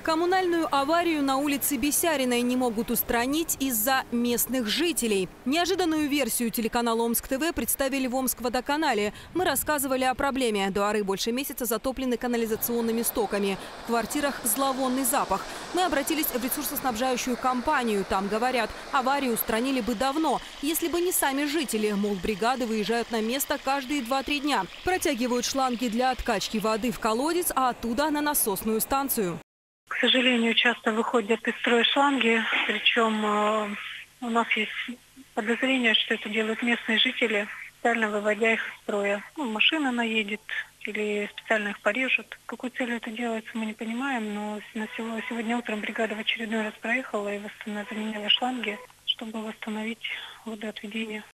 Коммунальную аварию на улице Бесяриной не могут устранить из-за местных жителей. Неожиданную версию телеканала Омск ТВ представили в Омскводоканале. Мы рассказывали о проблеме. Дворы больше месяца затоплены канализационными стоками. В квартирах зловонный запах. Мы обратились в ресурсоснабжающую компанию. Там говорят, аварию устранили бы давно, если бы не сами жители. Мол, бригады выезжают на место каждые 2-3 дня. Протягивают шланги для откачки воды в колодец, а оттуда на насосную станцию. К сожалению, часто выходят из строя шланги, причем у нас есть подозрение, что это делают местные жители, специально выводя их из строя. Машина наедет или специально их порежут. С какой целью это делается, мы не понимаем, но сегодня утром бригада в очередной раз проехала и заменила шланги, чтобы восстановить водоотведение.